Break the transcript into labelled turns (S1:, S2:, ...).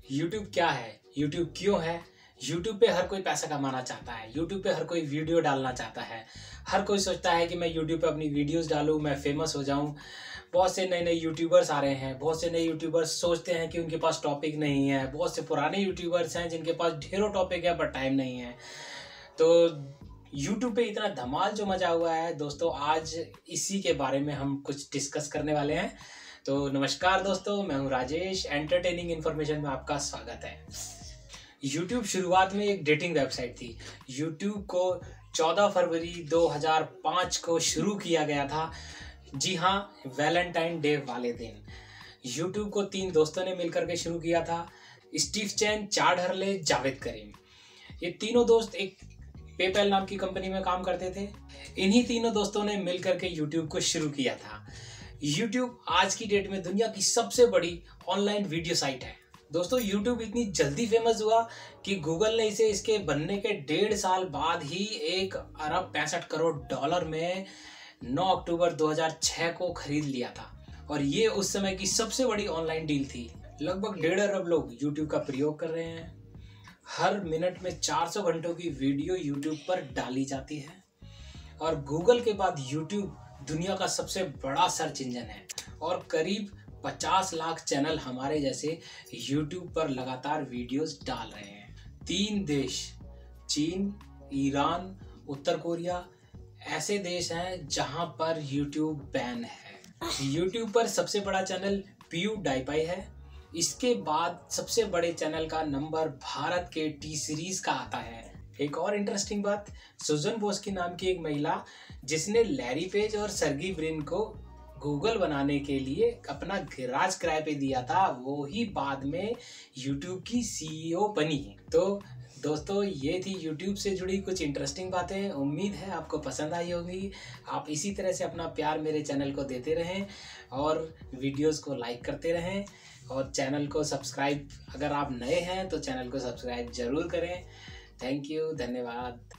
S1: YouTube क्या है, YouTube क्यों है, YouTube पे हर कोई पैसा कमाना चाहता है, YouTube पे हर कोई वीडियो डालना चाहता है। हर कोई सोचता है कि मैं YouTube पे अपनी वीडियोस डालूं, मैं फेमस हो जाऊं। बहुत से नए नए यूट्यूबर्स आ रहे हैं, बहुत से नए यूट्यूबर्स सोचते हैं कि उनके पास टॉपिक नहीं है। बहुत से पुराने यूट्यूबर्स हैं जिनके पास ढेरों टॉपिक है बट टाइम नहीं है। तो YouTube पे इतना धमाल जो मचा हुआ है दोस्तों, आज इसी के बारे में हम कुछ डिस्कस करने वाले हैं। तो नमस्कार दोस्तों, मैं हूं राजेश। एंटरटेनिंग इन्फॉर्मेशन में आपका स्वागत है। YouTube शुरुआत में एक डेटिंग वेबसाइट थी। YouTube को 14 फरवरी 2005 को शुरू किया गया था। जी हाँ, वैलेंटाइन डे वाले दिन। YouTube को 3 दोस्तों ने मिलकर के शुरू किया था। Steve Chen, Chad Hurley, Javed Karim. ये तीनों दोस्त एक पेपैल नाम की कंपनी में काम करते थे। इन्हीं तीनों दोस्तों ने मिलकर के YouTube को शुरू किया था। YouTube आज की डेट में दुनिया की सबसे बड़ी ऑनलाइन वीडियो साइट है। दोस्तों, YouTube इतनी जल्दी फेमस हुआ कि गूगल ने इसे इसके बनने के 1.5 साल बाद ही 1 अरब 65 करोड़ डॉलर में 9 अक्टूबर 2006 को खरीद लिया था। और ये उस समय की सबसे बड़ी ऑनलाइन डील थी। लगभग 1.5 अरब लोग YouTube का प्रयोग कर रहे हैं। हर मिनट में 400 घंटों की वीडियो YouTube पर डाली जाती है। और गूगल के बाद YouTube दुनिया का सबसे बड़ा सर्च इंजन है। और करीब 50 लाख चैनल हमारे जैसे YouTube पर लगातार वीडियोस डाल रहे हैं। 3 देश, चीन, ईरान, उत्तर कोरिया, ऐसे देश हैं जहां पर YouTube बैन है। YouTube पर सबसे बड़ा चैनल PewDiePie है। इसके बाद सबसे बड़े चैनल का नंबर भारत के टी सीरीज का आता है। एक और इंटरेस्टिंग बात, सुजन बोस्की नाम की एक महिला जिसने लैरी पेज और सर्गी ब्रिन को गूगल बनाने के लिए अपना गैराज किराए पे दिया था, वो ही बाद में YouTube की CEO बनी। तो दोस्तों, ये थी YouTube से जुड़ी कुछ इंटरेस्टिंग बातें। उम्मीद है आपको पसंद आई होगी। आप इसी तरह से अपना प्यार मेरे चैनल को देते रहें और वीडियोस को लाइक करते रहें और चैनल को सब्सक्राइब, अगर आप नए हैं तो चैनल को सब्सक्राइब जरूर करें। थैंक यू, धन्यवाद।